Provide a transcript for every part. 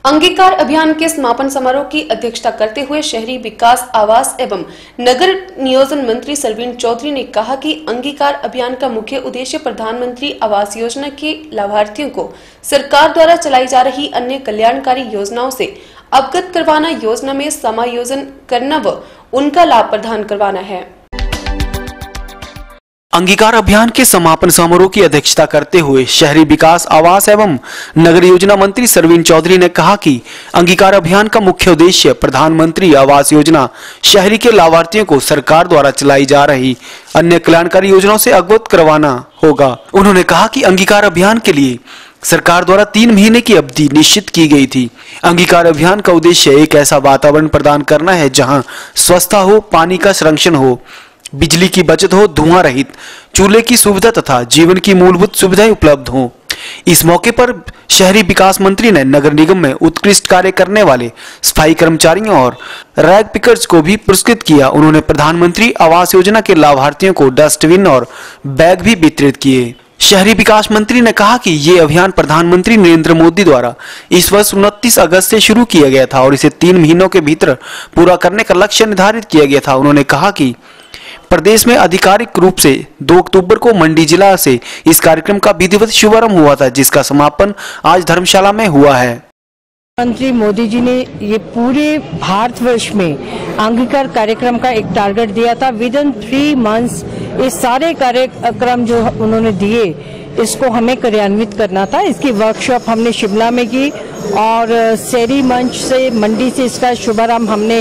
अंगीकार अभियान के समापन समारोह की अध्यक्षता करते हुए शहरी विकास, आवास एवं नगर नियोजन मंत्री सरवीण चौधरी ने कहा कि अंगीकार अभियान का मुख्य उद्देश्य प्रधानमंत्री आवास योजना के लाभार्थियों को सरकार द्वारा चलाई जा रही अन्य कल्याणकारी योजनाओं से अवगत करवाना, योजना में समायोजन करना व उनका लाभ प्रदान करवाना है। अंगीकार अभियान के समापन समारोह की अध्यक्षता करते हुए शहरी विकास, आवास एवं नगर योजना मंत्री सरवीण चौधरी ने कहा कि अंगीकार अभियान का मुख्य उद्देश्य प्रधानमंत्री आवास योजना शहरी के लाभार्थियों को सरकार द्वारा चलाई जा रही अन्य कल्याणकारी योजनाओं से अवगत करवाना होगा। उन्होंने कहा कि अंगीकार अभियान के लिए सरकार द्वारा 3 महीने की अवधि निश्चित की गई थी। अंगीकार अभियान का उद्देश्य एक ऐसा वातावरण प्रदान करना है जहां स्वच्छता हो, पानी का संरक्षण हो, बिजली की बचत हो, धुआं रहित चूल्हे की सुविधा तथा जीवन की मूलभूत सुविधाएं उपलब्ध हों। इस मौके पर शहरी विकास मंत्री ने नगर निगम में उत्कृष्ट कार्य करने वाले सफाई कर्मचारियों और रैग पिकर्स को भी पुरस्कृत किया। उन्होंने प्रधानमंत्री आवास योजना के लाभार्थियों को डस्टबिन और बैग भी वितरित किए। शहरी विकास मंत्री ने कहा कि ये अभियान प्रधानमंत्री नरेंद्र मोदी द्वारा इस वर्ष 29 अगस्त से शुरू किया गया था और इसे 3 महीनों के भीतर पूरा करने का लक्ष्य निर्धारित किया गया था। उन्होंने कहा कि प्रदेश में आधिकारिक रूप से 2 अक्टूबर को मंडी जिला से इस कार्यक्रम का विधिवत शुभारंभ हुआ था, जिसका समापन आज धर्मशाला में हुआ है। प्रधानमंत्री मोदी जी ने ये पूरे भारतवर्ष में अंगीकार कार्यक्रम का एक टारगेट दिया था। विद इन 3 मंथ्स ये सारे कार्यक्रम जो उन्होंने दिए इसको हमें कार्यान्वित करना था। इसकी वर्कशॉप हमने शिमला में की और शहरी मंच से मंडी से इसका शुभारंभ हमने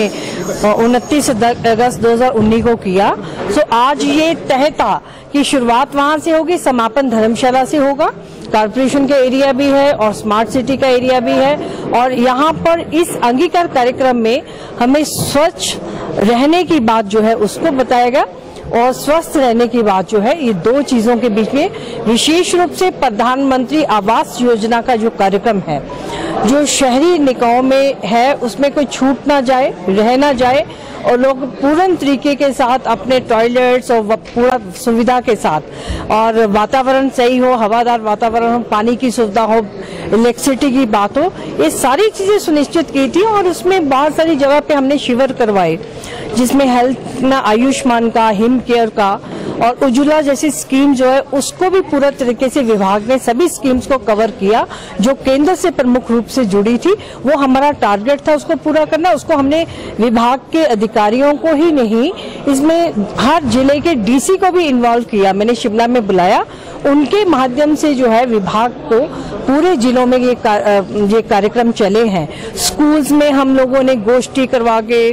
29 अगस्त 2019 को किया। सो आज ये तय था कि शुरुआत वहां से होगी, समापन धर्मशाला से होगा। कॉर्पोरेशन का एरिया भी है और स्मार्ट सिटी का एरिया भी है और यहाँ पर इस अंगीकार कार्यक्रम में हमें स्वच्छ रहने की बात जो है उसको बताएगा और स्वस्थ रहने की बात जो है, ये 2 चीजों के बीच में विशेष रूप से प्रधानमंत्री आवास योजना का जो कार्यक्रम है, जो शहरी निकायों में है, उसमें कोई छूट ना जाए, रह ना जाए और लोग पूर्ण तरीके के साथ अपने टॉयलेट्स और पूरा सुविधा के साथ और वातावरण सही हो, हवादार वातावरण हो, पानी की सुविधा हो, इलेक्ट्रिसिटी की बात हो, ये सारी चीजें सुनिश्चित की थी। और उसमें बहुत सारी जगह पे हमने शिविर करवाए जिसमें हेल्थ ना आयुष्मान का, हिम केयर का और उज्ज्वला जैसी स्कीम जो है उसको भी पूरा तरीके से विभाग ने सभी स्कीम्स को कवर किया जो केंद्र से प्रमुख रूप से जुड़ी थी। वो हमारा टारगेट था उसको पूरा करना। उसको हमने विभाग के अधिकारियों को ही नहीं, इसमें हर जिले के डीसी को भी इन्वॉल्व किया। मैंने शिमला में बुलाया, उनके माध्यम से जो है विभाग को पूरे जिलों में ये कार्यक्रम चले हैं। स्कूल्स में हम लोगों ने गोष्ठी करवा के,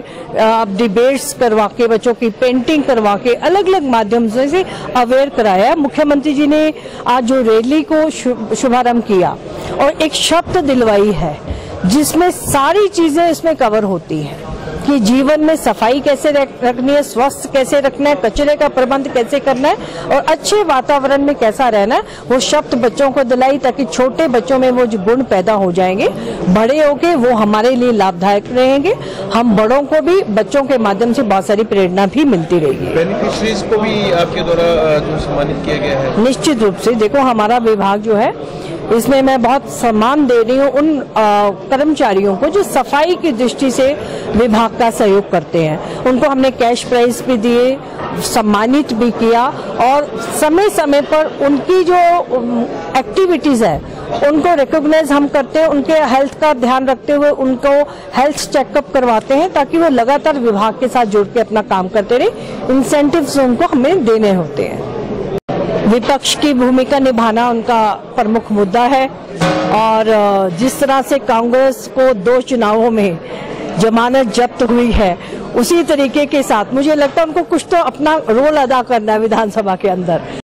डिबेट्स करवा के, बच्चों की पेंटिंग करवा के अलग अलग माध्यम से अवेयर कराया। मुख्यमंत्री जी ने आज जो रैली को शुभारंभ किया और एक शब्द दिलवाई है जिसमें सारी चीजें इसमें कवर होती हैं कि जीवन में सफाई कैसे रखनी है, स्वस्थ कैसे रखना है, कचरे का प्रबंध कैसे करना है और अच्छे वातावरण में कैसा रहना है। वो शब्द बच्चों को दिलाई ताकि छोटे बच्चों में वो जो गुण पैदा हो जाएंगे, बड़े होके वो हमारे लिए लाभदायक रहेंगे। हम बड़ों को भी बच्चों के माध्यम से बहुत सारी प्रेरणा भी मिलती रहेगी। बेनिफिशरीज को भी आपके द्वारा जो सम्मानित किया गया है? निश्चित रूप से देखो, हमारा विभाग जो है इसमें मैं बहुत सम्मान दे रही हूँ उन कर्मचारियों को जो सफाई की दृष्टि से विभाग का सहयोग करते हैं। उनको हमने कैश प्राइज भी दिए, सम्मानित भी किया और समय समय पर उनकी जो एक्टिविटीज है उनको रिकॉग्नाइज हम करते हैं। उनके हेल्थ का ध्यान रखते हुए उनको हेल्थ चेकअप करवाते हैं ताकि वो लगातार विभाग के साथ जुड़ के अपना काम करते रहे। इंसेंटिव्स उनको हमें देने होते हैं। विपक्ष की भूमिका निभाना उनका प्रमुख मुद्दा है और जिस तरह से कांग्रेस को 2 चुनावों में जमानत जब्त हुई है उसी तरीके के साथ मुझे लगता है उनको कुछ तो अपना रोल अदा करना है विधानसभा के अंदर।